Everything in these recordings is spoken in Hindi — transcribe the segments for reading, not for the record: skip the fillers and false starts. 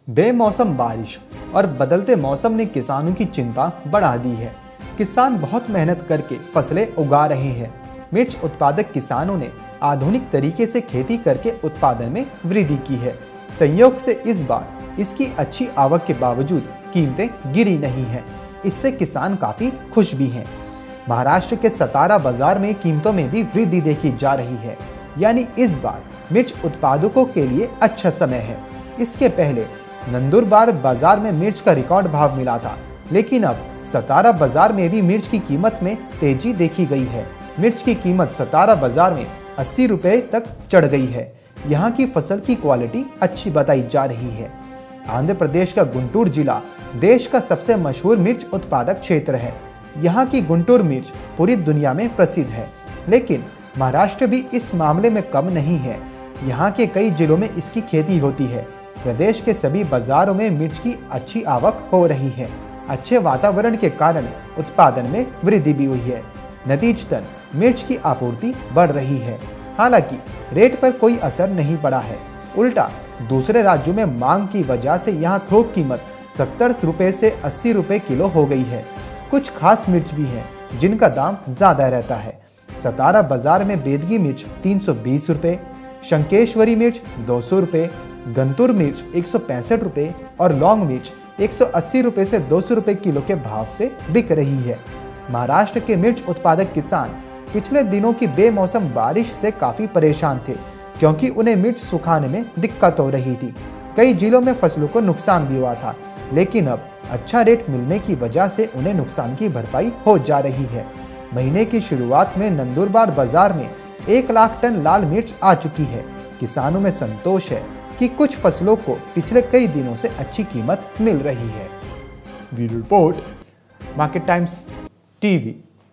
बेमौसम बारिश और बदलते मौसम ने किसानों की चिंता बढ़ा दी है। किसान बहुत मेहनत करके फसलें उगा रहे हैं। मिर्च उत्पादक किसानों ने आधुनिक तरीके से खेती करके उत्पादन में वृद्धि की है। संयोग से इस बार इसकी अच्छी आवक के बावजूद कीमतें गिरी नहीं हैं। इससे किसान काफी खुश भी हैं। महाराष्ट्र के सतारा बाजार में कीमतों में भी वृद्धि देखी जा रही है, यानी इस बार मिर्च उत्पादकों के लिए अच्छा समय है। इसके पहले नंदुरबार बाजार में मिर्च का रिकॉर्ड भाव मिला था, लेकिन अब सतारा बाजार में भी मिर्च की कीमत में तेजी देखी गई है। मिर्च की कीमत सतारा बाजार में 80 रुपए तक चढ़ गई है। यहाँ की फसल की क्वालिटी अच्छी बताई जा रही है। आंध्र प्रदेश का गुंटूर जिला देश का सबसे मशहूर मिर्च उत्पादक क्षेत्र है। यहाँ की गुंटूर मिर्च पूरी दुनिया में प्रसिद्ध है, लेकिन महाराष्ट्र भी इस मामले में कम नहीं है। यहाँ के कई जिलों में इसकी खेती होती है। प्रदेश के सभी बाजारों में मिर्च की अच्छी आवक हो रही है। अच्छे वातावरण के कारण उत्पादन में वृद्धि भी हुई है। नतीजतन मिर्च की आपूर्ति बढ़ रही है। हालांकि रेट पर कोई असर नहीं पड़ा है। उल्टा दूसरे राज्यों में मांग की वजह से यहाँ थोक कीमत 70 रुपए से 80 रुपए किलो हो गई है। कुछ खास मिर्च भी हैं जिनका दाम ज्यादा रहता है। सतारा बाजार में बेदगी मिर्च 320 रुपए, शंकेश्वरी मिर्च 200 रुपए, गंतूर मिर्च 165 रुपए और लौंग मिर्च 180 रुपए से 200 रुपए किलो के भाव से बिक रही है। महाराष्ट्र के मिर्च उत्पादक किसान पिछले दिनों की बेमौसम बारिश से काफी परेशान थे, क्योंकि उन्हें मिर्च सुखाने में दिक्कत हो रही थी। कई जिलों में फसलों को नुकसान भी हुआ था, लेकिन अब अच्छा रेट मिलने की वजह से उन्हें नुकसान की भरपाई हो जा रही है। महीने की शुरुआत में नंदुरबार बाजार में 1 लाख टन लाल मिर्च आ चुकी है। किसानों में संतोष है कि कुछ फसलों को पिछले कई दिनों से अच्छी कीमत मिल रही है। Bureau report, market times TV.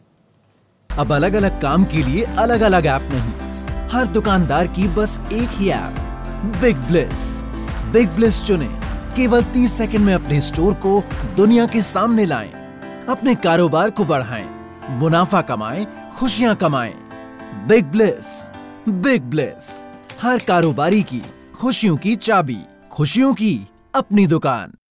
अब अलग अलग काम के लिए अलग अलग ऐप नहीं, हर दुकानदार की बस एक ही app, Big Bliss. Big Bliss चुनें, केवल 30 सेकंड में अपने स्टोर को दुनिया के सामने लाएं, अपने कारोबार को बढ़ाएं, मुनाफा कमाएं, खुशियां कमाएं। Big Bliss. बिग ब्लिस, हर कारोबारी की खुशियों की चाबी, खुशियों की अपनी दुकान।